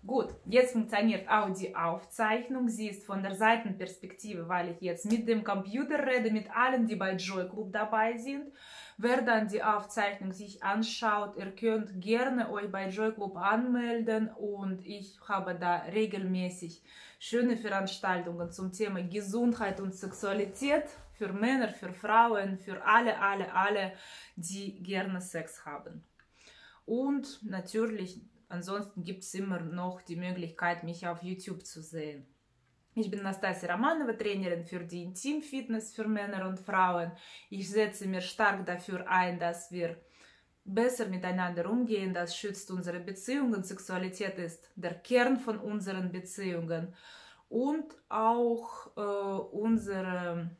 Gut, jetzt funktioniert auch die Aufzeichnung. Sie ist von der Seitenperspektive, weil ich jetzt mit dem Computer rede, mit allen, die bei Joy Club dabei sind. Wer dann die Aufzeichnung sich anschaut, ihr könnt gerne euch bei Joy Club anmelden und ich habe da regelmäßig schöne Veranstaltungen zum Thema Gesundheit und Sexualität für Männer, für Frauen, für alle, die gerne Sex haben. Und natürlich, ansonsten gibt es immer noch die Möglichkeit, mich auf YouTube zu sehen. Ich bin Nastasia Romanova, Trainerin für die Intimfitness für Männer und Frauen. Ich setze mir stark dafür ein, dass wir besser miteinander umgehen. Das schützt unsere Beziehungen. Sexualität ist der Kern von unseren Beziehungen. Und auch unsere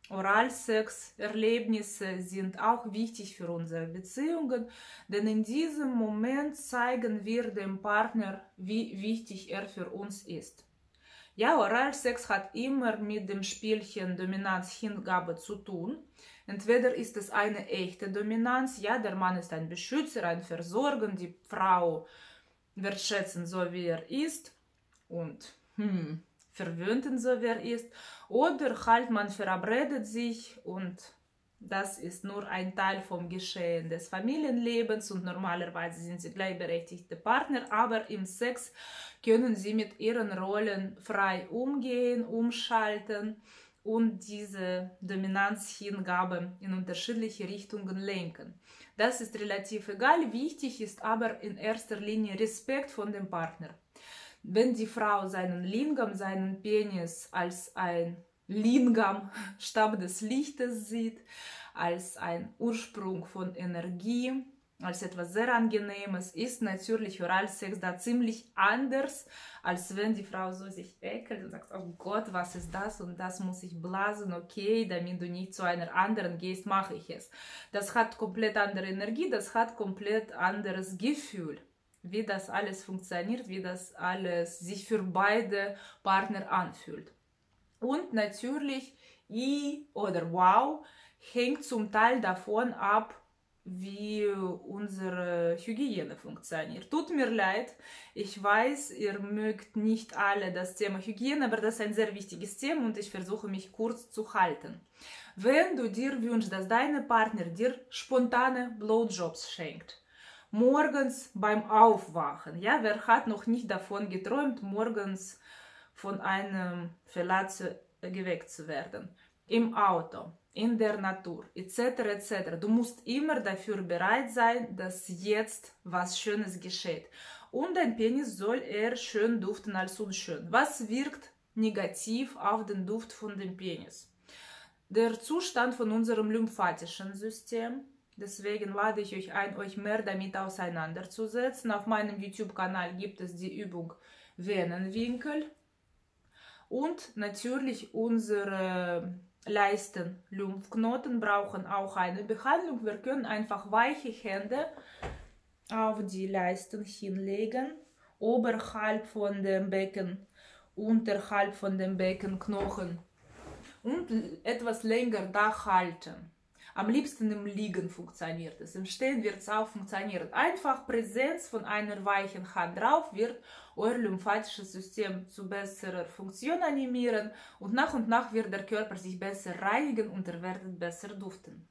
Oralsex-Erlebnisse sind auch wichtig für unsere Beziehungen, denn in diesem Moment zeigen wir dem Partner, wie wichtig er für uns ist. Ja, Oralsex hat immer mit dem Spielchen Dominanz-Hingabe zu tun. Entweder ist es eine echte Dominanz, ja, der Mann ist ein Beschützer, ein Versorger, die Frau wird schätzen, so wie er ist und verwöhnten, so wie er ist. Oder halt man verabredet sich und das ist nur ein Teil vom Geschehen des Familienlebens und normalerweise sind sie gleichberechtigte Partner, aber im Sex können sie mit ihren Rollen frei umgehen, umschalten und diese Dominanzhingabe in unterschiedliche Richtungen lenken. Das ist relativ egal, wichtig ist aber in erster Linie Respekt von dem Partner. Wenn die Frau seinen Lingam, seinen Penis als ein Lingam, Stab des Lichtes sieht, als ein Ursprung von Energie, als etwas sehr Angenehmes, ist natürlich Oralsex da ziemlich anders, als wenn die Frau so sich ekelt und sagt, oh Gott, was ist das und das muss ich blasen, okay, damit du nicht zu einer anderen gehst, mache ich es. Das hat komplett andere Energie, das hat komplett anderes Gefühl, wie das alles funktioniert, wie das alles sich für beide Partner anfühlt. Und natürlich, oder wow, hängt zum Teil davon ab, wie unsere Hygiene funktioniert. Tut mir leid, ich weiß, ihr mögt nicht alle das Thema Hygiene, aber das ist ein sehr wichtiges Thema und ich versuche mich kurz zu halten. Wenn du dir wünschst, dass dein Partner dir spontane Blowjobs schenkt, morgens beim Aufwachen, ja, wer hat noch nicht davon geträumt, morgens von einem Fellatio geweckt zu werden, im Auto, in der Natur, etc., etc. Du musst immer dafür bereit sein, dass jetzt was Schönes geschieht. Und dein Penis soll eher schön duften als unschön. Was wirkt negativ auf den Duft von dem Penis? Der Zustand von unserem lymphatischen System. Deswegen lade ich euch ein, euch mehr damit auseinanderzusetzen. Auf meinem YouTube-Kanal gibt es die Übung Venenwinkel. Und natürlich unsere Leisten-Lymphknoten brauchen auch eine Behandlung. Wir können einfach weiche Hände auf die Leisten hinlegen, oberhalb von dem Becken, unterhalb von dem Beckenknochen und etwas länger da halten. Am liebsten im Liegen funktioniert es. Im Stehen wird es auch funktionieren. Einfach Präsenz von einer weichen Hand drauf wird euer lymphatisches System zu besserer Funktion animieren und nach wird der Körper sich besser reinigen und er wird besser duften.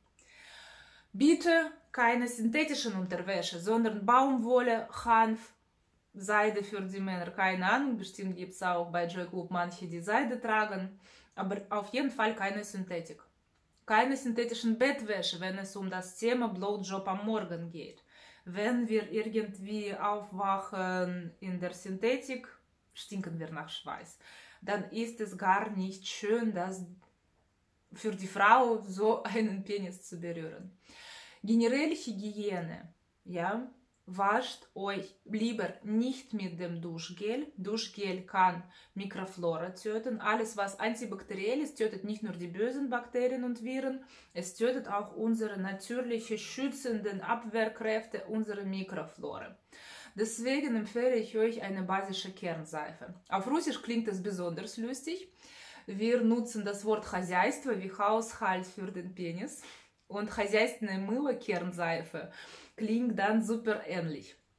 Bitte keine synthetischen Unterwäsche, sondern Baumwolle, Hanf, Seide für die Männer. Keine Ahnung, bestimmt gibt es auch bei Joy Club manche, die Seide tragen, aber auf jeden Fall keine Synthetik. Keine synthetischen Bettwäsche, wenn es um das Thema Blowjob am Morgen geht. Wenn wir irgendwie aufwachen in der Synthetik, stinken wir nach Schweiß. Dann ist es gar nicht schön, das für die Frau so einen Penis zu berühren. Generell Hygiene, ja, wascht euch lieber nicht mit dem Duschgel. Duschgel kann Mikroflora töten. Alles, was antibakteriell ist, tötet nicht nur die bösen Bakterien und Viren, es tötet auch unsere natürliche schützenden Abwehrkräfte, unsere Mikroflora. Deswegen empfehle ich euch eine basische Kernseife. Auf Russisch klingt es besonders lustig. Wir nutzen das Wort Хозяйство wie Haushalt für den Penis. Und хозяйственное мыло, Kernseife, klingt dann super ähnlich.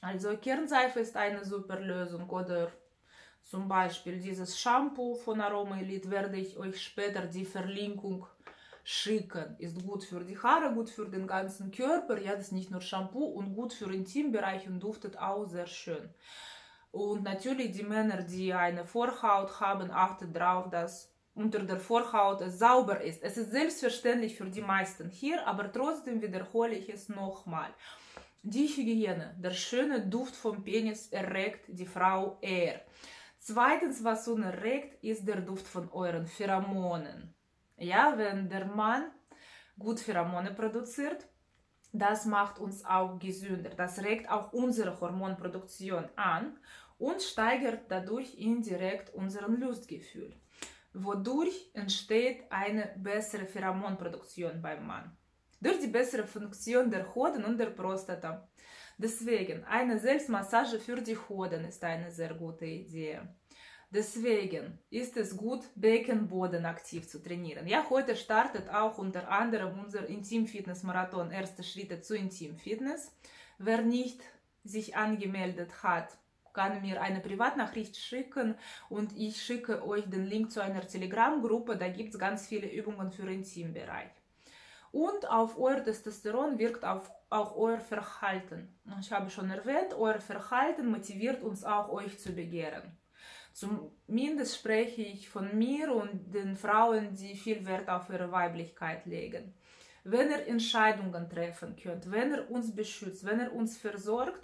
Also Kernseife ist eine super Lösung oder zum Beispiel dieses Shampoo von Aroma Elite werde ich euch später die Verlinkung schicken. Ist gut für die Haare, gut für den ganzen Körper. Ja, das ist nicht nur Shampoo und gut für den Intimbereich und duftet auch sehr schön. Und natürlich die Männer, die eine Vorhaut haben, achtet darauf, dass unter der Vorhaut es sauber ist. Es ist selbstverständlich für die meisten hier, aber trotzdem wiederhole ich es nochmal. Die Hygiene, der schöne Duft vom Penis erregt die Frau eher. Zweitens, was uns erregt, ist der Duft von euren Pheromonen. Ja, wenn der Mann gut Pheromone produziert, das macht uns auch gesünder. Das regt auch unsere Hormonproduktion an und steigert dadurch indirekt unseren Lustgefühl, wodurch entsteht eine bessere Pheromonproduktion beim Mann. Durch die bessere Funktion der Hoden und der Prostata. Deswegen, eine Selbstmassage für die Hoden ist eine sehr gute Idee. Deswegen ist es gut, Beckenboden aktiv zu trainieren. Ja, heute startet auch unter anderem unser Intim-Fitness-Marathon, erste Schritte zu Intim-Fitness. Wer nicht sich angemeldet hat, kann mir eine Privatnachricht schicken und ich schicke euch den Link zu einer Telegram-Gruppe, da gibt es ganz viele Übungen für den Intimbereich. Und auf euer Testosteron wirkt auch euer Verhalten. Ich habe schon erwähnt, euer Verhalten motiviert uns auch, euch zu begehren. Zumindest spreche ich von mir und den Frauen, die viel Wert auf ihre Weiblichkeit legen. Wenn ihr Entscheidungen treffen könnt, wenn ihr uns beschützt, wenn ihr uns versorgt,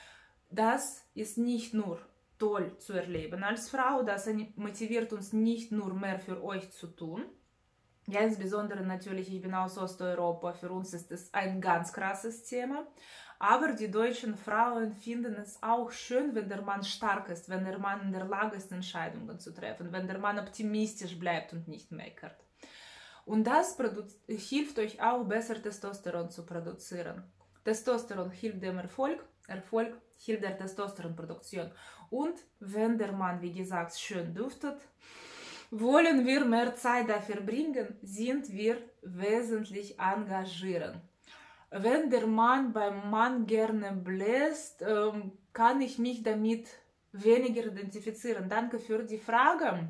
das ist nicht nur toll zu erleben als Frau, das motiviert uns nicht nur mehr für euch zu tun. Ja, insbesondere natürlich, ich bin aus Osteuropa, für uns ist es ein ganz krasses Thema. Aber die deutschen Frauen finden es auch schön, wenn der Mann stark ist, wenn der Mann in der Lage ist, Entscheidungen zu treffen, wenn der Mann optimistisch bleibt und nicht meckert. Und das hilft euch auch, besser Testosteron zu produzieren. Testosteron hilft dem Erfolg, Erfolg hilft der Testosteronproduktion. Und wenn der Mann, wie gesagt, schön duftet, wollen wir mehr Zeit dafür bringen, sind wir wesentlich engagieren. Wenn der Mann beim Mann gerne bläst, kann ich mich damit weniger identifizieren. Danke für die Frage.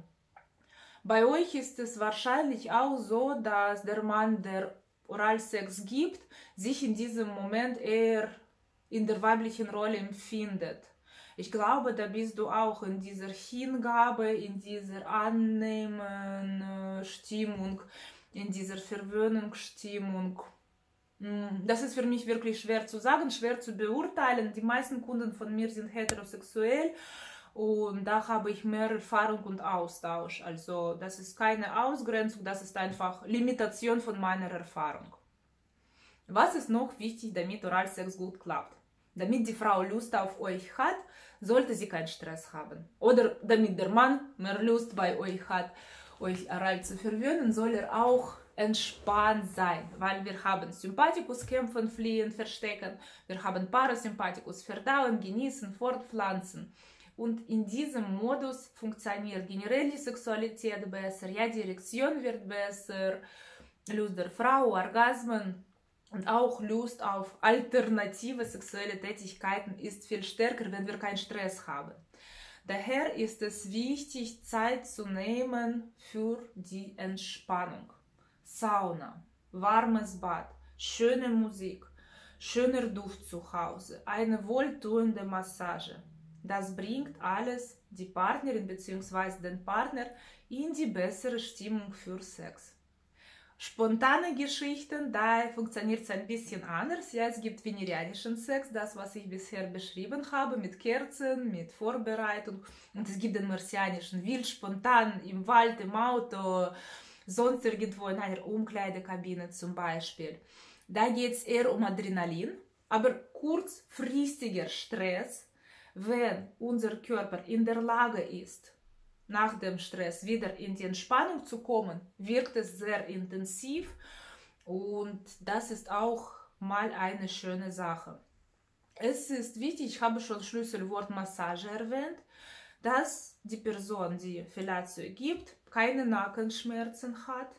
Bei euch ist es wahrscheinlich auch so, dass der Mann, der Oralsex gibt, sich in diesem Moment eher in der weiblichen Rolle empfindet. Ich glaube, da bist du auch in dieser Hingabe, in dieser Annehmen-Stimmung, in dieser Verwöhnungsstimmung. Das ist für mich wirklich schwer zu sagen, schwer zu beurteilen. Die meisten Kunden von mir sind heterosexuell und da habe ich mehr Erfahrung und Austausch. Also das ist keine Ausgrenzung, das ist einfach Limitation von meiner Erfahrung. Was ist noch wichtig, damit Oralsex gut klappt? Damit die Frau Lust auf euch hat, sollte sie keinen Stress haben. Oder damit der Mann mehr Lust bei euch hat, euch oral zu verwöhnen, soll er auch entspannt sein. Weil wir haben Sympathikus, kämpfen, fliehen, verstecken. Wir haben Parasympathikus, verdauen, genießen, fortpflanzen. Und in diesem Modus funktioniert generell die Sexualität besser. Ja, die Erektion wird besser, Lust der Frau, Orgasmen. Und auch Lust auf alternative sexuelle Tätigkeiten ist viel stärker, wenn wir keinen Stress haben. Daher ist es wichtig, Zeit zu nehmen für die Entspannung. Sauna, warmes Bad, schöne Musik, schöner Duft zu Hause, eine wohltuende Massage. Das bringt alles die Partnerin bzw. den Partner in die bessere Stimmung für Sex. Spontane Geschichten, da funktioniert es ein bisschen anders. Ja, es gibt venerianischen Sex, das, was ich bisher beschrieben habe, mit Kerzen, mit Vorbereitung. Und es gibt den martianischen, wild, spontan, im Wald, im Auto, sonst irgendwo in einer Umkleidekabine zum Beispiel. Da geht es eher um Adrenalin, aber kurzfristiger Stress, wenn unser Körper in der Lage ist, nach dem Stress wieder in die Entspannung zu kommen, wirkt es sehr intensiv und das ist auch mal eine schöne Sache. Es ist wichtig, ich habe schon Schlüsselwort Massage erwähnt, dass die Person, die Fellatio gibt, keine Nackenschmerzen hat,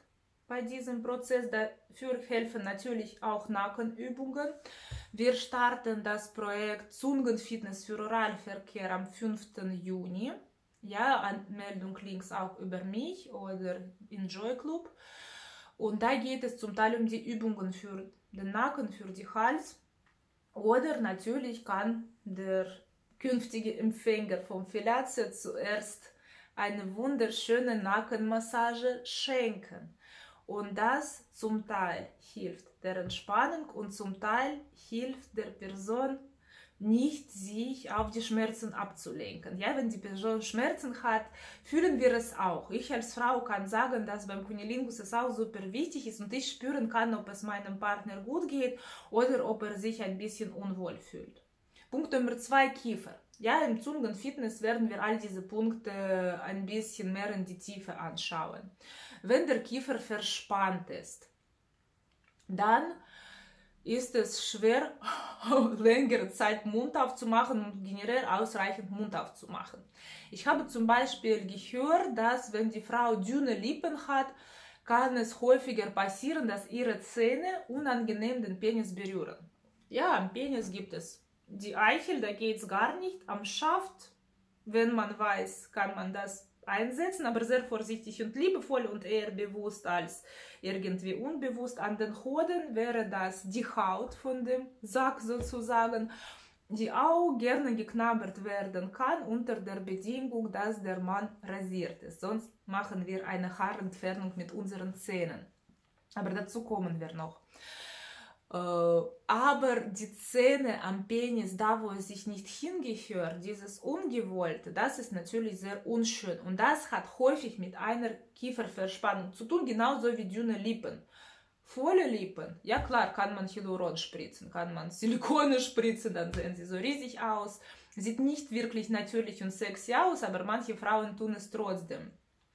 bei diesem Prozess. Dafür helfen natürlich auch Nackenübungen. Wir starten das Projekt Zungenfitness für Oralverkehr am 5. Juni. Ja, Anmeldung links auch über mich oder in Joy Club. Und da geht es zum Teil um die Übungen für den Nacken, für den Hals. Oder natürlich kann der künftige Empfänger vom Fellatio zuerst eine wunderschöne Nackenmassage schenken. Und das zum Teil hilft der Entspannung und zum Teil hilft der Person nicht, sich auf die Schmerzen abzulenken. Ja, wenn die Person Schmerzen hat, fühlen wir es auch. Ich als Frau kann sagen, dass beim Cunnilingus es auch super wichtig ist und ich spüren kann, ob es meinem Partner gut geht oder ob er sich ein bisschen unwohl fühlt. Punkt Nummer 2, Kiefer. Ja, im Zungenfitness werden wir all diese Punkte ein bisschen mehr in die Tiefe anschauen. Wenn der Kiefer verspannt ist, dann ist es schwer, längere Zeit Mund aufzumachen und generell ausreichend Mund aufzumachen. Ich habe zum Beispiel gehört, dass wenn die Frau dünne Lippen hat, kann es häufiger passieren, dass ihre Zähne unangenehm den Penis berühren. Ja, am Penis gibt es die Eichel, da geht es gar nicht. Am Schaft, wenn man weiß, kann man das einsetzen, aber sehr vorsichtig und liebevoll und eher bewusst als irgendwie unbewusst. An den Hoden wäre das die Haut von dem Sack sozusagen, die auch gerne geknabbert werden kann unter der Bedingung, dass der Mann rasiert ist. Sonst machen wir eine Haarentfernung mit unseren Zähnen. Aber dazu kommen wir noch. Aber die Zähne am Penis, da wo es sich nicht hingehört, dieses Ungewollte, das ist natürlich sehr unschön. Und das hat häufig mit einer Kieferverspannung zu tun, genauso wie dünne Lippen. Volle Lippen, ja klar, kann man Hyaluron spritzen, kann man Silikone spritzen, dann sehen sie so riesig aus. Sieht nicht wirklich natürlich und sexy aus, aber manche Frauen tun es trotzdem.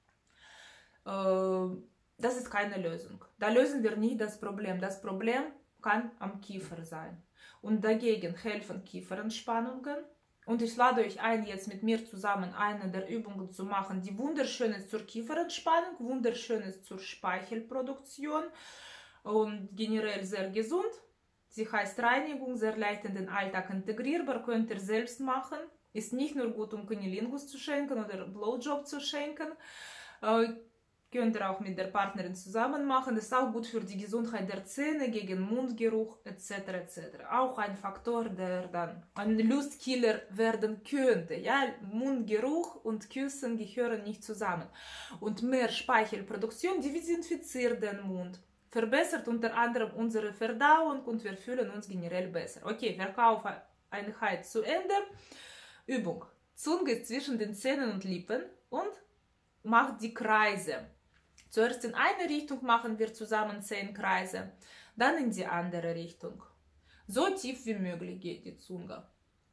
Das ist keine Lösung. Da lösen wir nicht das Problem. Das Problem kann am Kiefer sein. Und dagegen helfen Kieferentspannungen. Und ich lade euch ein, jetzt mit mir zusammen eine der Übungen zu machen, die wunderschön ist zur Kieferentspannung, wunderschön ist zur Speichelproduktion und generell sehr gesund. Sie heißt Reinigung, sehr leicht in den Alltag integrierbar, könnt ihr selbst machen. Ist nicht nur gut, um Cunnilingus zu schenken oder Blowjob zu schenken. Könnt ihr auch mit der Partnerin zusammen machen. Das ist auch gut für die Gesundheit der Zähne, gegen Mundgeruch etc. etc. Auch ein Faktor, der dann ein Lustkiller werden könnte. Ja, Mundgeruch und Küssen gehören nicht zusammen. Und mehr Speichelproduktion, die desinfiziert den Mund, verbessert unter anderem unsere Verdauung und wir fühlen uns generell besser. Okay, Verkaufseinheit zu Ende. Übung. Zunge zwischen den Zähnen und Lippen und macht die Kreise. Zuerst in eine Richtung machen wir zusammen 10 Kreise, dann in die andere Richtung. So tief wie möglich geht die Zunge.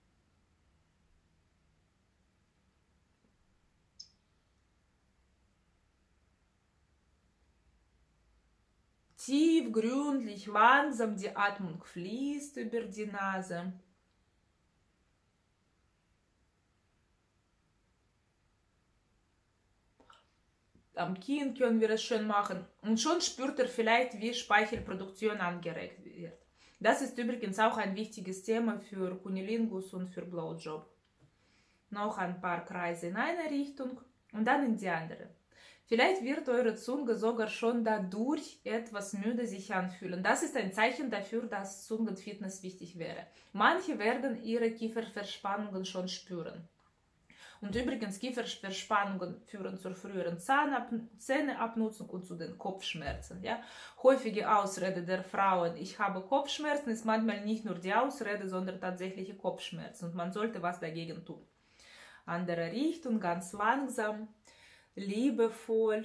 Tief, gründlich, langsam die Atmung fließt über die Nase. Am Kinn können wir es schön machen. Und schon spürt er vielleicht, wie Speichelproduktion angeregt wird. Das ist übrigens auch ein wichtiges Thema für Cunnilingus und für Blowjob. Noch ein paar Kreise in eine Richtung und dann in die andere. Vielleicht wird eure Zunge sogar schon dadurch etwas müde sich anfühlen. Das ist ein Zeichen dafür, dass Zungenfitness wichtig wäre. Manche werden ihre Kieferverspannungen schon spüren. Und übrigens, Kieferverspannungen führen zur früheren Zähneabnutzung und zu den Kopfschmerzen. Ja? Häufige Ausrede der Frauen, ich habe Kopfschmerzen, ist manchmal nicht nur die Ausrede, sondern tatsächliche Kopfschmerzen. Und man sollte was dagegen tun. Andere Richtung, ganz langsam, liebevoll,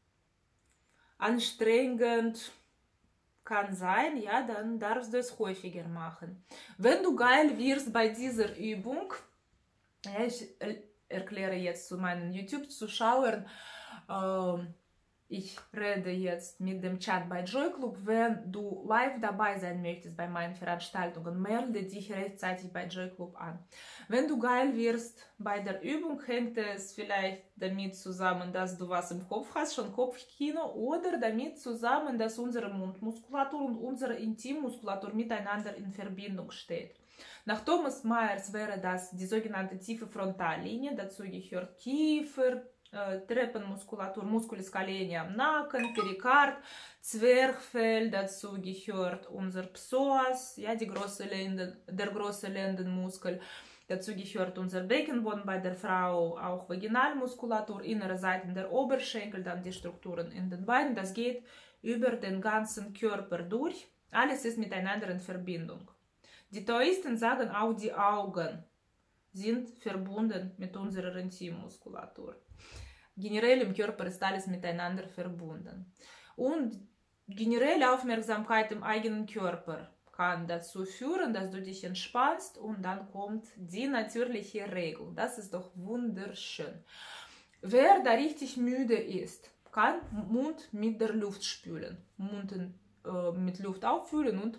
anstrengend. Kann sein, ja, dann darfst du es häufiger machen. Wenn du geil wirst bei dieser Übung, ja, ich erkläre jetzt zu meinen YouTube-Zuschauern, ich rede jetzt mit dem Chat bei Joy Club. Wenn du live dabei sein möchtest bei meinen Veranstaltungen, melde dich rechtzeitig bei Joy Club an. Wenn du geil wirst bei der Übung, hängt es vielleicht damit zusammen, dass du was im Kopf hast, schon Kopfkino, oder damit zusammen, dass unsere Mundmuskulatur und unsere Intimmuskulatur miteinander in Verbindung steht. Nach Thomas Myers wäre das die sogenannte tiefe Frontallinie, dazu gehört Kiefer, Treppenmuskulatur, Musculus scaleni am Nacken, Perikard, Zwerchfell, dazu gehört unser Psoas, ja, der große Lendenmuskel, dazu gehört unser Beckenboden, bei der Frau auch Vaginalmuskulatur, innere Seiten der Oberschenkel, dann die Strukturen in den Beinen, das geht über den ganzen Körper durch, alles ist miteinander in Verbindung. Die Taoisten sagen auch, die Augen sind verbunden mit unserer Intimmuskulatur. Generell im Körper ist alles miteinander verbunden. Und generell Aufmerksamkeit im eigenen Körper kann dazu führen, dass du dich entspannst und dann kommt die natürliche Regung. Das ist doch wunderschön. Wer da richtig müde ist, kann Mund mit der Luft spülen. Mund mit Luft auffüllen und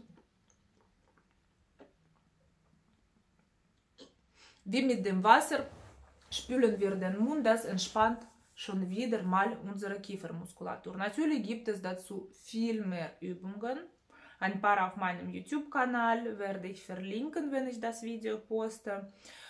wie mit dem Wasser spülen wir den Mund, das entspannt schon wieder mal unsere Kiefermuskulatur. Natürlich gibt es dazu viel mehr Übungen. Ein paar auf meinem YouTube-Kanal werde ich verlinken, wenn ich das Video poste.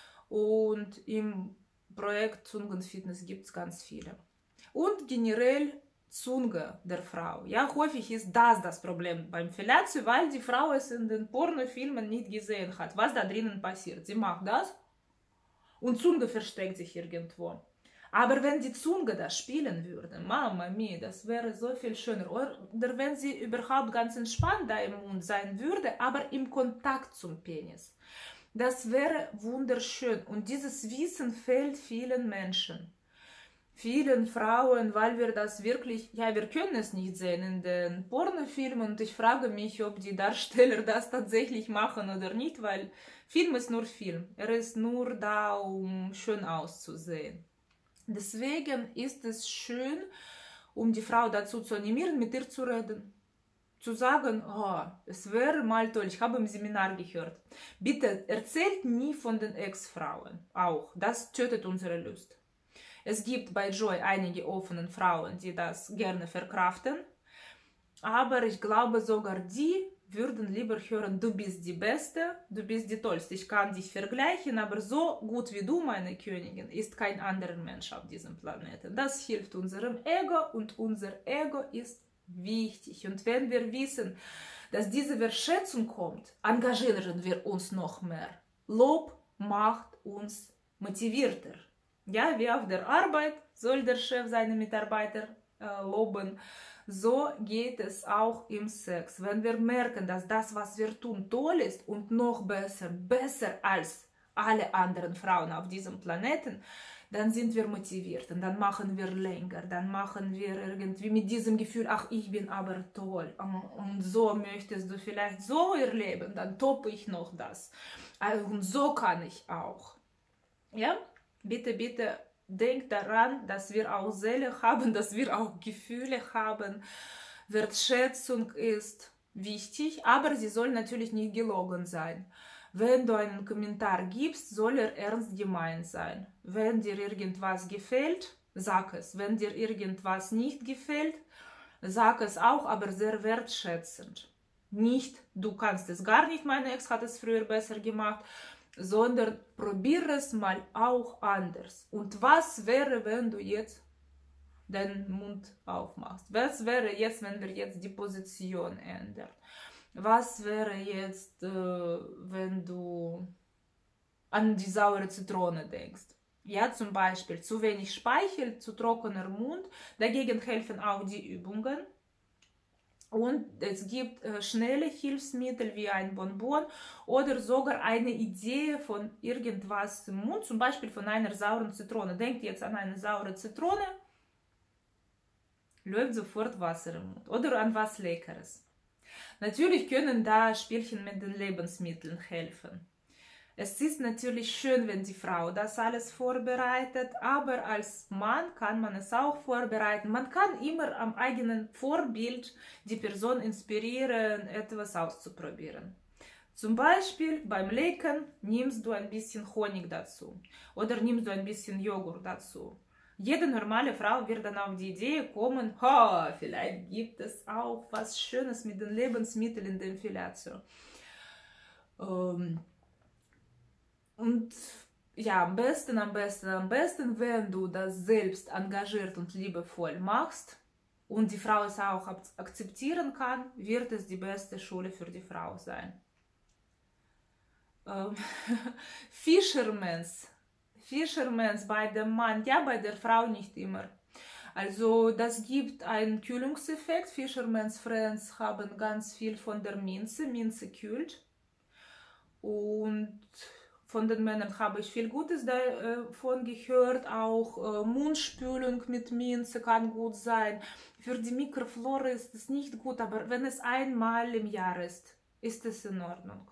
Und im Projekt Zungenfitness gibt es ganz viele. Und generell Zunge der Frau. Ja, häufig ist das Problem beim Fellatio, weil die Frau es in den Pornofilmen nicht gesehen hat, was da drinnen passiert. Sie macht das und Zunge versteckt sich irgendwo. Aber wenn die Zunge das spielen würde, Mama mia, das wäre so viel schöner. Oder wenn sie überhaupt ganz entspannt da im Mund sein würde, aber im Kontakt zum Penis. Das wäre wunderschön. Und dieses Wissen fehlt vielen Menschen. Vielen Frauen, weil wir das wirklich, ja, wir können es nicht sehen in den Pornofilmen. Und ich frage mich, ob die Darsteller das tatsächlich machen oder nicht, weil Film ist nur Film. Er ist nur da, um schön auszusehen. Deswegen ist es schön, um die Frau dazu zu animieren, mit ihr zu reden. Zu sagen, oh, es wäre mal toll, ich habe im Seminar gehört. Bitte erzählt nie von den Ex-Frauen. Auch, das tötet unsere Lust. Es gibt bei Joy einige offene Frauen, die das gerne verkraften. Aber ich glaube, sogar die würden lieber hören, du bist die Beste, du bist die Tollste. Ich kann dich vergleichen, aber so gut wie du, meine Königin, ist kein anderer Mensch auf diesem Planeten. Das hilft unserem Ego und unser Ego ist wichtig. Und wenn wir wissen, dass diese Wertschätzung kommt, engagieren wir uns noch mehr. Lob macht uns motivierter. Ja, wie auf der Arbeit soll der Chef seine Mitarbeiter loben. So geht es auch im Sex. Wenn wir merken, dass das, was wir tun, toll ist und noch besser als alle anderen Frauen auf diesem Planeten, dann sind wir motiviert und dann machen wir länger, dann machen wir irgendwie mit diesem Gefühl, ach, ich bin aber toll und so möchtest du vielleicht so erleben, dann toppe ich noch das und so kann ich auch. Ja, bitte, bitte. Denkt daran, dass wir auch Seele haben, dass wir auch Gefühle haben. Wertschätzung ist wichtig, aber sie soll natürlich nicht gelogen sein. Wenn du einen Kommentar gibst, soll er ernst gemeint sein. Wenn dir irgendwas gefällt, sag es. Wenn dir irgendwas nicht gefällt, sag es auch, aber sehr wertschätzend. Nicht, du kannst es gar nicht, meine Ex hat es früher besser gemacht, sondern probiere es mal auch anders. Und was wäre, wenn du jetzt deinen Mund aufmachst? Was wäre jetzt, wenn wir jetzt die Position ändern? Was wäre jetzt, wenn du an die saure Zitrone denkst? Ja, zum Beispiel zu wenig Speichel, zu trockener Mund. Dagegen helfen auch die Übungen. Und es gibt schnelle Hilfsmittel wie ein Bonbon oder sogar eine Idee von irgendwas im Mund, zum Beispiel von einer sauren Zitrone. Denkt jetzt an eine saure Zitrone, läuft sofort Wasser im Mund oder an was Leckeres. Natürlich können da Spielchen mit den Lebensmitteln helfen. Es ist natürlich schön, wenn die Frau das alles vorbereitet, aber als Mann kann man es auch vorbereiten. Man kann immer am eigenen Vorbild die Person inspirieren, etwas auszuprobieren. Zum Beispiel beim Lecken nimmst du ein bisschen Honig dazu oder nimmst du ein bisschen Joghurt dazu. Jede normale Frau wird dann auf die Idee kommen, vielleicht gibt es auch was Schönes mit den Lebensmitteln in der Fellatio. Und ja, am besten, wenn du das selbst engagiert und liebevoll machst und die Frau es auch akzeptieren kann, wird es die beste Schule für die Frau sein. Fisherman's bei dem Mann, ja, bei der Frau nicht immer. Also das gibt einen Kühlungseffekt. Fisherman's Friends haben ganz viel von der Minze. Minze kühlt. Und von den Männern habe ich viel Gutes davon gehört. Auch Mundspülung mit Minze kann gut sein. Für die Mikroflora ist es nicht gut, aber wenn es einmal im Jahr ist, ist es in Ordnung.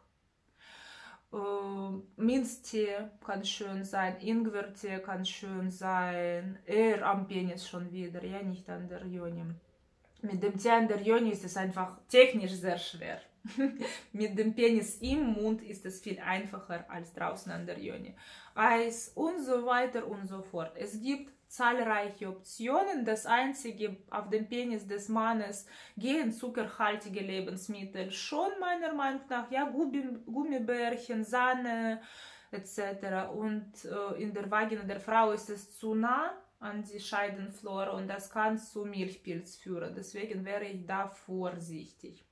Minztee kann schön sein, Ingwertee kann schön sein, eher am Penis schon wieder, ja, nicht an der Joni. Mit dem Tee an der Joni ist es einfach technisch sehr schwer. Mit dem Penis im Mund ist es viel einfacher als draußen an der Joni. Eis und so weiter und so fort. Es gibt zahlreiche Optionen. Das einzige, auf dem Penis des Mannes gehen zuckerhaltige Lebensmittel schon meiner Meinung nach, ja, Gummibärchen, Sahne etc. Und in der Vagina der Frau ist es zu nah an die Scheidenflora und das kann zu Milchpilz führen. Deswegen wäre ich da vorsichtig.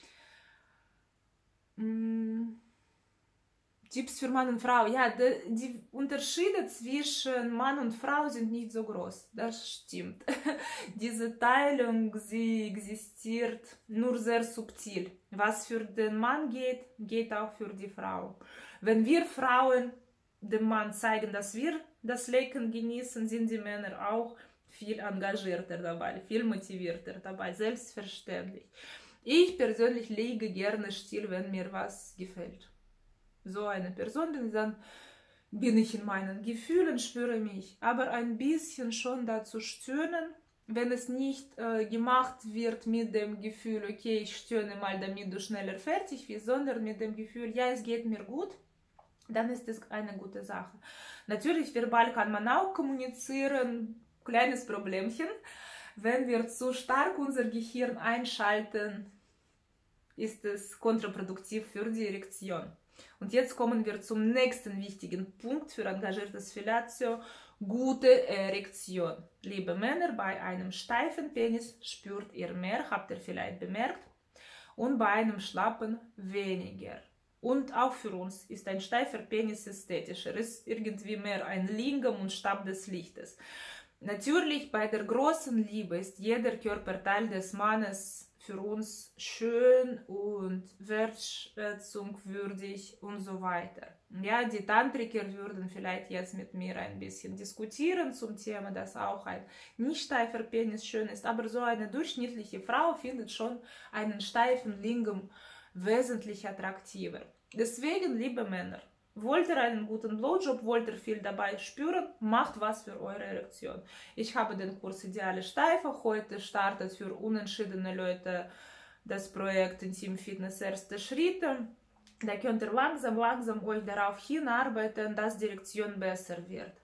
Tipps für Mann und Frau. Ja, die Unterschiede zwischen Mann und Frau sind nicht so groß. Das stimmt. Diese Teilung, sie existiert nur sehr subtil. Was für den Mann geht, geht auch für die Frau. Wenn wir Frauen dem Mann zeigen, dass wir das Lecken genießen, sind die Männer auch viel engagierter dabei, viel motivierter dabei, selbstverständlich. Ich persönlich lege gerne still, wenn mir was gefällt. So eine Person bin, dann bin ich in meinen Gefühlen, spüre mich, aber ein bisschen schon dazu stöhnen, wenn es nicht gemacht wird mit dem Gefühl, okay, ich stöhne mal, damit du schneller fertig bist, sondern mit dem Gefühl, ja, es geht mir gut, dann ist es eine gute Sache. Natürlich, verbal kann man auch kommunizieren, kleines Problemchen. Wenn wir zu stark unser Gehirn einschalten, ist es kontraproduktiv für die Erektion. Und jetzt kommen wir zum nächsten wichtigen Punkt für engagiertes Fellatio, gute Erektion. Liebe Männer, bei einem steifen Penis spürt ihr mehr, habt ihr vielleicht bemerkt, und bei einem schlappen weniger. Und auch für uns ist ein steifer Penis ästhetischer, ist irgendwie mehr ein Lingam und Stab des Lichtes. Natürlich, bei der großen Liebe ist jeder Körperteil des Mannes für uns schön und wertschätzungswürdig und so weiter. Ja, die Tantriker würden vielleicht jetzt mit mir ein bisschen diskutieren zum Thema, dass auch ein nicht steifer Penis schön ist, aber so eine durchschnittliche Frau findet schon einen steifen Lingam wesentlich attraktiver. Deswegen, liebe Männer, wollt ihr einen guten Blowjob, wollt ihr viel dabei spüren, macht was für eure Erektion. Ich habe den Kurs Ideale Steife. Heute startet für unentschiedene Leute das Projekt Intim Fitness erste Schritte. Da könnt ihr langsam euch darauf hinarbeiten, dass die Erektion besser wird.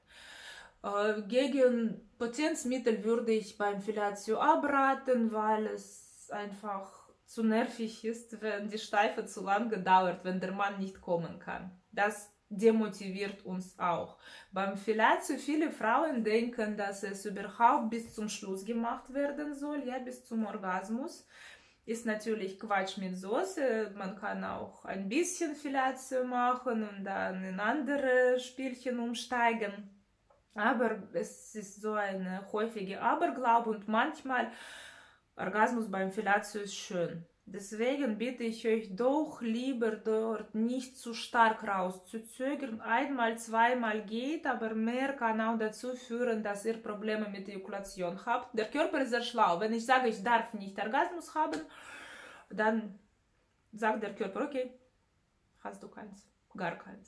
Gegen Potenzmittel würde ich beim Fellatio abraten, weil es einfach zu nervig ist, wenn die Steife zu lange dauert, wenn der Mann nicht kommen kann. Das demotiviert uns auch. Beim Fellatio, viele Frauen denken, dass es überhaupt bis zum Schluss gemacht werden soll, ja, bis zum Orgasmus. Ist natürlich Quatsch mit Soße. Man kann auch ein bisschen Fellatio machen und dann in andere Spielchen umsteigen. Aber es ist so eine häufige Aberglaube und manchmal Orgasmus beim Fellatio ist schön. Deswegen bitte ich euch doch lieber dort nicht zu stark rauszuzögern. Einmal, zweimal geht, aber mehr kann auch dazu führen, dass ihr Probleme mit der Ejakulation habt. Der Körper ist sehr schlau. Wenn ich sage, ich darf nicht Orgasmus haben, dann sagt der Körper, okay, hast du keins, gar keins.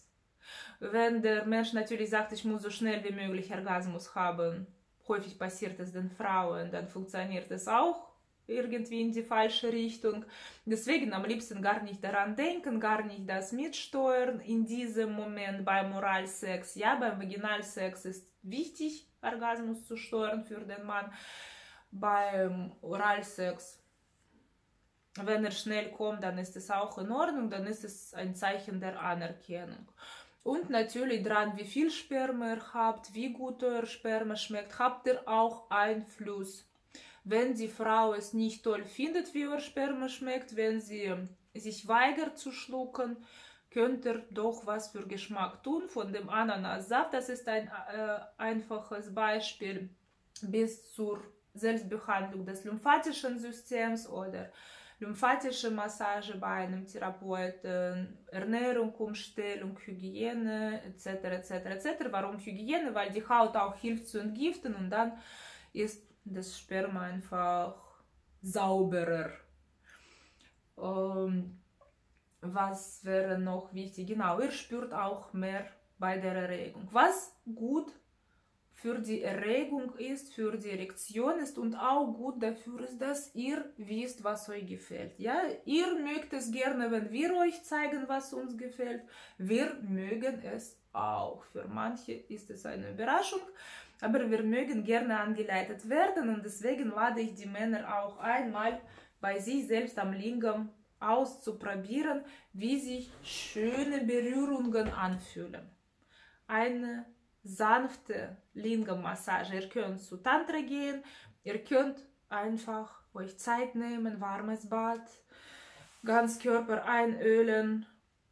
Wenn der Mensch natürlich sagt, ich muss so schnell wie möglich Orgasmus haben, häufig passiert es den Frauen, dann funktioniert es auch irgendwie in die falsche Richtung. Deswegen am liebsten gar nicht daran denken, gar nicht das mitsteuern in diesem Moment beim Oralsex. Ja, beim Vaginalsex ist wichtig, Orgasmus zu steuern für den Mann. Beim Oralsex, wenn er schnell kommt, dann ist es auch in Ordnung, dann ist es ein Zeichen der Anerkennung. Und natürlich dran, wie viel Sperma ihr habt, wie gut euer Sperma schmeckt, habt ihr auch Einfluss. Wenn die Frau es nicht toll findet, wie euer Sperma schmeckt, wenn sie sich weigert zu schlucken, könnt ihr doch was für Geschmack tun. Von dem Ananassaft, das ist ein einfaches Beispiel, bis zur Selbstbehandlung des lymphatischen Systems oder lymphatische Massage bei einem Therapeuten, Ernährung, Umstellung, Hygiene etc. etc. etc. Warum Hygiene? Weil die Haut auch hilft zu entgiften und dann ist das Sperma einfach sauberer. Was wäre noch wichtig? Genau, ihr spürt auch mehr bei der Erregung. Was gut für die Erregung ist, für die Erektion ist und auch gut dafür ist, dass ihr wisst, was euch gefällt. Ja? Ihr mögt es gerne, wenn wir euch zeigen, was uns gefällt. Wir mögen es auch. Für manche ist es eine Überraschung, aber wir mögen gerne angeleitet werden und deswegen lade ich die Männer auch einmal bei sich selbst am Lingam auszuprobieren, wie sich schöne Berührungen anfühlen. Eine sanfte Lingam-Massage. Ihr könnt zu Tantra gehen, ihr könnt einfach euch Zeit nehmen, warmes Bad, ganz Körper einölen,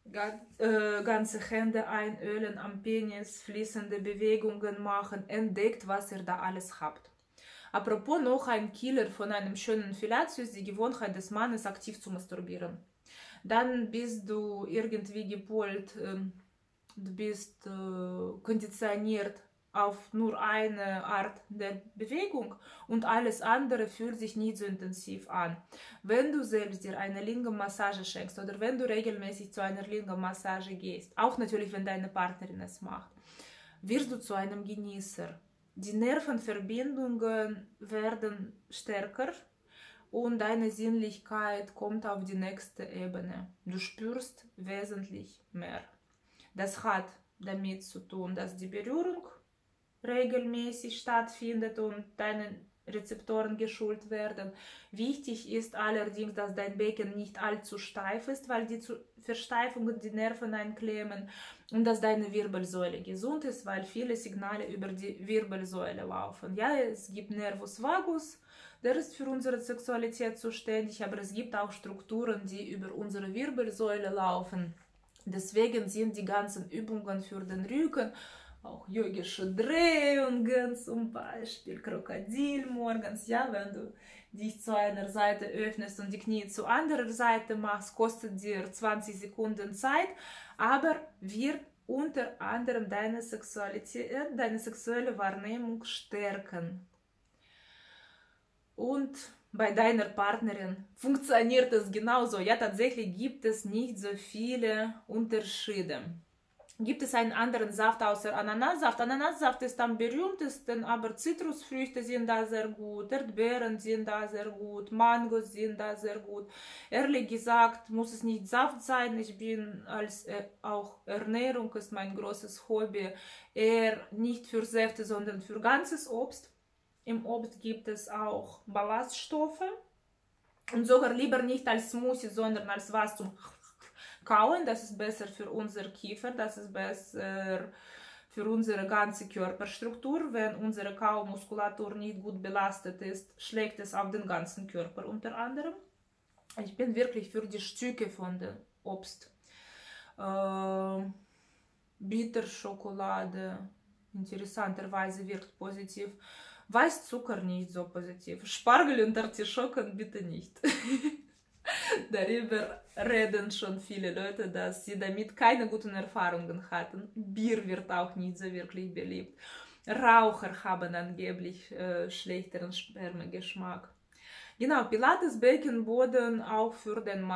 ganze Hände einölen am Penis, fließende Bewegungen machen, entdeckt, was ihr da alles habt. Apropos noch ein Killer von einem schönen Fellatio ist die Gewohnheit des Mannes, aktiv zu masturbieren. Dann bist du irgendwie gepolt, du bist konditioniert auf nur eine Art der Bewegung und alles andere fühlt sich nicht so intensiv an. Wenn du selbst dir eine Lingam-Massage schenkst oder wenn du regelmäßig zu einer Lingam-Massage gehst, auch natürlich, wenn deine Partnerin es macht, wirst du zu einem Genießer. Die Nervenverbindungen werden stärker und deine Sinnlichkeit kommt auf die nächste Ebene. Du spürst wesentlich mehr. Das hat damit zu tun, dass die Berührung regelmäßig stattfindet und deine Rezeptoren geschult werden. Wichtig ist allerdings, dass dein Becken nicht allzu steif ist, weil die Versteifungen die Nerven einklemmen und dass deine Wirbelsäule gesund ist, weil viele Signale über die Wirbelsäule laufen. Ja, es gibt Nervus vagus, der ist für unsere Sexualität zuständig, aber es gibt auch Strukturen, die über unsere Wirbelsäule laufen. Deswegen sind die ganzen Übungen für den Rücken, auch yogische Drehungen, zum Beispiel Krokodil morgens, ja, wenn du dich zu einer Seite öffnest und die Knie zur anderen Seite machst, kostet dir 20 Sekunden Zeit, aber wird unter anderem deine Sexualität, deine sexuelle Wahrnehmung stärken. Und bei deiner Partnerin funktioniert es genauso. Ja, tatsächlich gibt es nicht so viele Unterschiede. Gibt es einen anderen Saft außer Ananassaft? Ananassaft ist am berühmtesten, aber Zitrusfrüchte sind da sehr gut, Erdbeeren sind da sehr gut, Mangos sind da sehr gut. Ehrlich gesagt muss es nicht Saft sein, ich bin auch Ernährung ist mein großes Hobby, eher nicht für Säfte, sondern für ganzes Obst. Im Obst gibt es auch Ballaststoffe und sogar lieber nicht als Smoothie, sondern als was zum Kauen. Das ist besser für unser Kiefer, das ist besser für unsere ganze Körperstruktur. Wenn unsere Kaumuskulatur nicht gut belastet ist, schlägt es auf den ganzen Körper unter anderem. Ich bin wirklich für die Stücke von dem Obst. Bitterschokolade interessanterweise wirkt positiv. Weißzucker nicht so positiv. Spargel und Artischocken bitte nicht. Darüber reden schon viele Leute, dass sie damit keine guten Erfahrungen hatten. Bier wird auch nicht so wirklich beliebt. Raucher haben angeblich schlechteren Spermageschmack. Genau, Pilates Beckenboden auch für den Mann.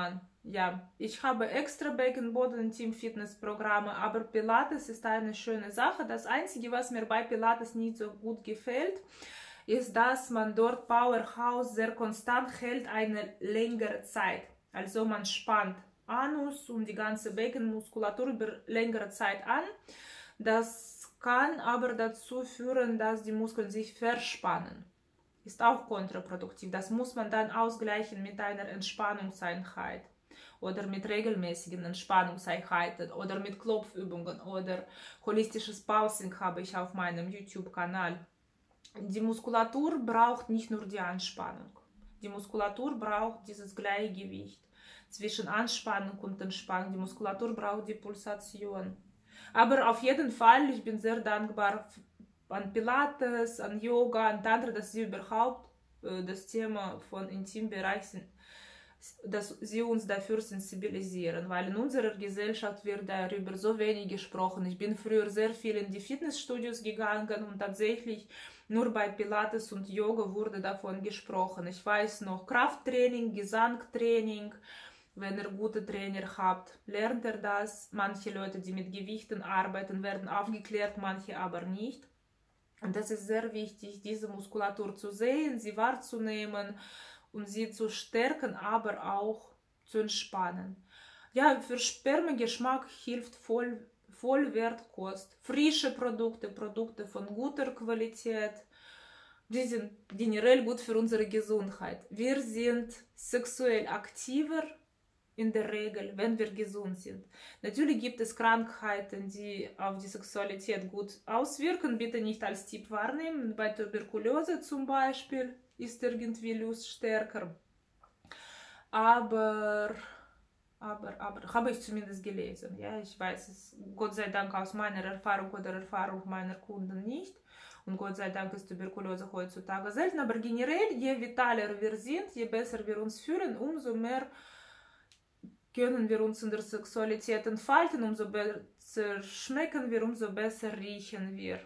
ja, ich habe extra Beckenboden- und Team-Fitness-Programme, aber Pilates ist eine schöne Sache. Das Einzige, was mir bei Pilates nicht so gut gefällt, ist, dass man dort Powerhouse sehr konstant hält eine längere Zeit. Also man spannt Anus und die ganze Beckenmuskulatur über längere Zeit an. Das kann aber dazu führen, dass die Muskeln sich verspannen. Ist auch kontraproduktiv. Das muss man dann ausgleichen mit einer Entspannungseinheit oder mit regelmäßigen Entspannungseinheiten oder mit Klopfübungen oder holistisches Pulsing habe ich auf meinem YouTube-Kanal. Die Muskulatur braucht nicht nur die Anspannung. Die Muskulatur braucht dieses Gleichgewicht zwischen Anspannung und Entspannung. Die Muskulatur braucht die Pulsation. Aber auf jeden Fall, ich bin sehr dankbar an Pilates, an Yoga, an Tantra, dass sie überhaupt das Thema von Intimbereich sind, dass sie uns dafür sensibilisieren, weil in unserer Gesellschaft wird darüber so wenig gesprochen. Ich bin früher sehr viel in die Fitnessstudios gegangen und tatsächlich nur bei Pilates und Yoga wurde davon gesprochen. Ich weiß noch, Krafttraining, Gesangtraining, wenn ihr gute Trainer habt, lernt ihr das. Manche Leute, die mit Gewichten arbeiten, werden aufgeklärt, manche aber nicht. Und das ist sehr wichtig, diese Muskulatur zu sehen, sie wahrzunehmen und sie zu stärken, aber auch zu entspannen. Ja, für Spermageschmack hilft Vollwertkost, frische Produkte, Produkte von guter Qualität. Die sind generell gut für unsere Gesundheit. Wir sind sexuell aktiver in der Regel, wenn wir gesund sind. Natürlich gibt es Krankheiten, die auf die Sexualität gut auswirken. Bitte nicht als Tipp wahrnehmen. Bei Tuberkulose zum Beispiel ist irgendwie Lust stärker. Aber habe ich zumindest gelesen. Ja, ich weiß es, Gott sei Dank aus meiner Erfahrung oder Erfahrung meiner Kunden nicht. Und Gott sei Dank ist Tuberkulose heutzutage selten. Aber generell, je vitaler wir sind, je besser wir uns fühlen, umso mehr können wir uns in der Sexualität entfalten, umso besser schmecken wir, umso besser riechen wir.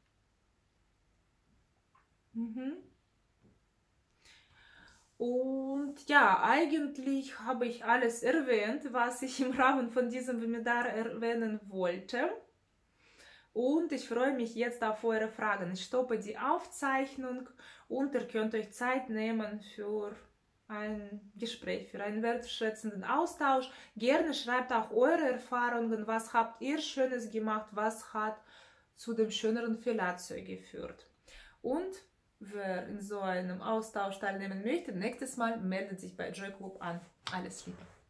Und ja, eigentlich habe ich alles erwähnt, was ich im Rahmen von diesem Webinar erwähnen wollte. Und ich freue mich jetzt auf eure Fragen. Ich stoppe die Aufzeichnung und ihr könnt euch Zeit nehmen für ein Gespräch, für einen wertschätzenden Austausch. Gerne schreibt auch eure Erfahrungen. Was habt ihr Schönes gemacht? Was hat zu dem schöneren Fellatio geführt? Und wer in so einem Austausch teilnehmen möchte, nächstes Mal meldet sich bei Joy Club an. Alles Liebe.